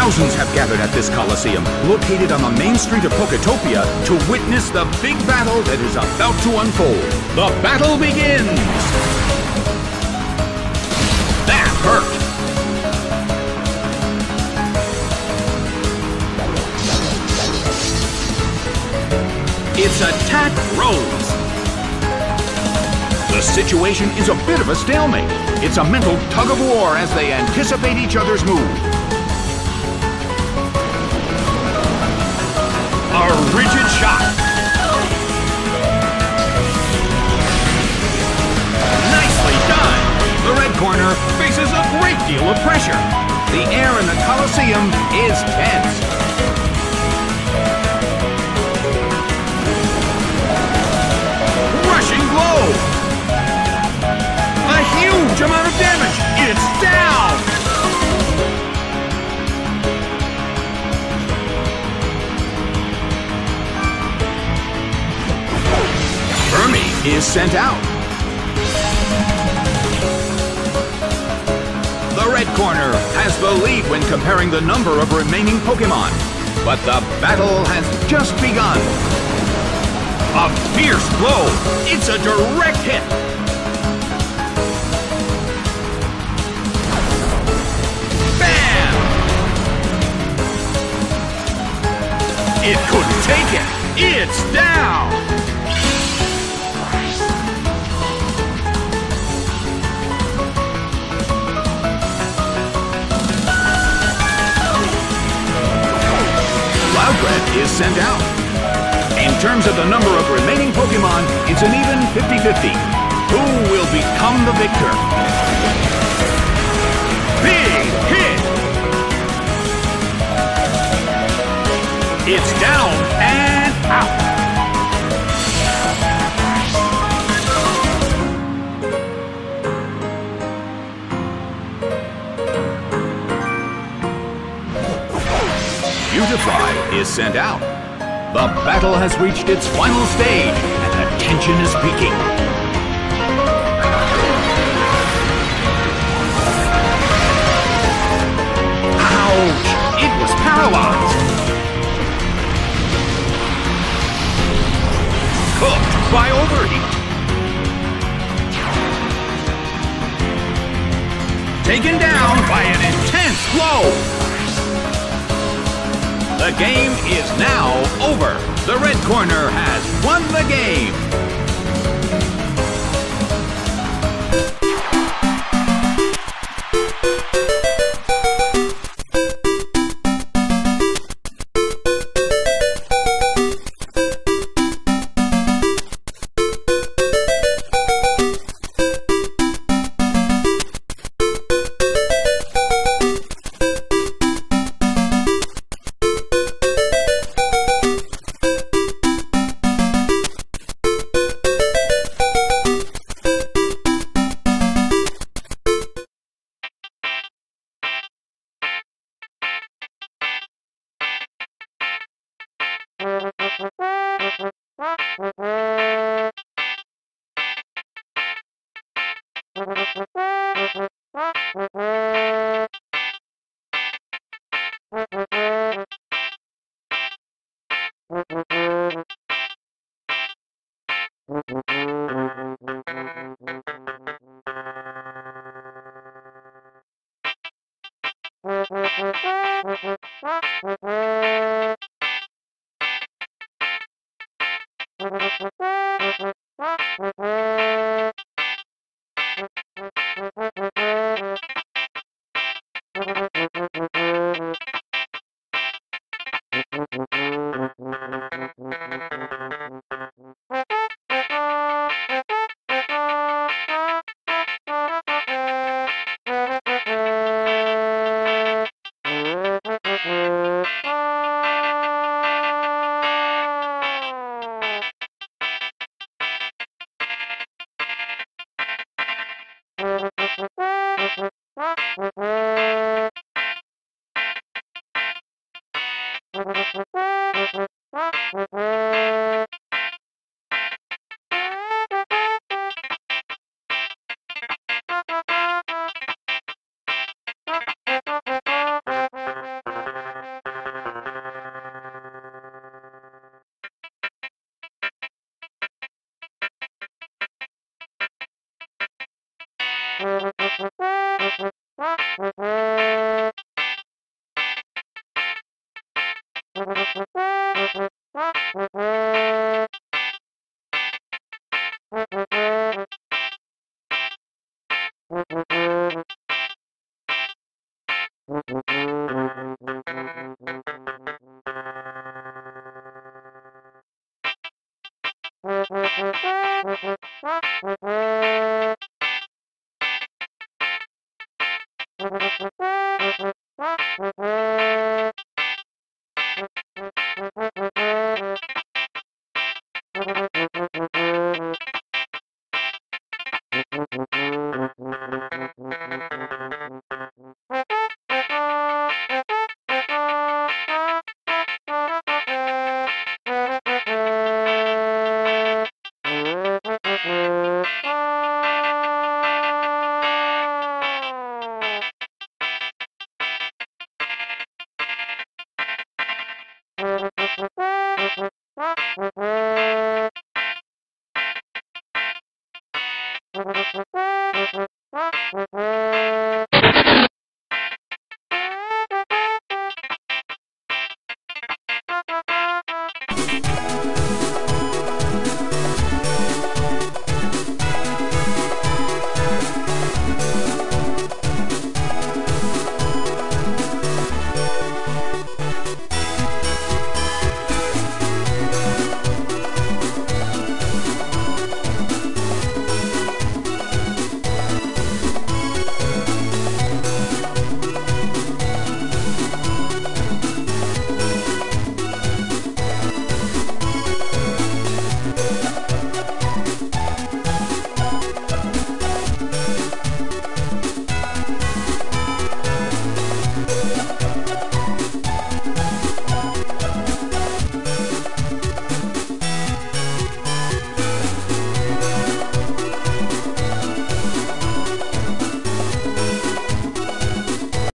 Thousands have gathered at this Coliseum, located on the main street of Poketopia, to witness the big battle that is about to unfold. The battle begins! That hurt! It's Attack Rose! The situation is a bit of a stalemate. It's a mental tug-of-war as they anticipate each other's move. A rigid shot. Nicely done. The red corner faces a great deal of pressure. The air in the Coliseum is tense. Rushing blow. A huge amount of damage. It's down. Is sent out. The red corner has the lead when comparing the number of remaining Pokémon, but the battle has just begun. A fierce blow. It's a direct hit. Bam! It couldn't take it. It's down. Loudred is sent out. In terms of the number of remaining Pokémon, it's an even 50-50. Who will become the victor? Big hit! It's down and out. Beautifly is sent out. The battle has reached its final stage, and the tension is peaking. Ouch! It was paralyzed. Cooked by overheat. Taken down by an intense blow. The game is now over. The red corner has won the game.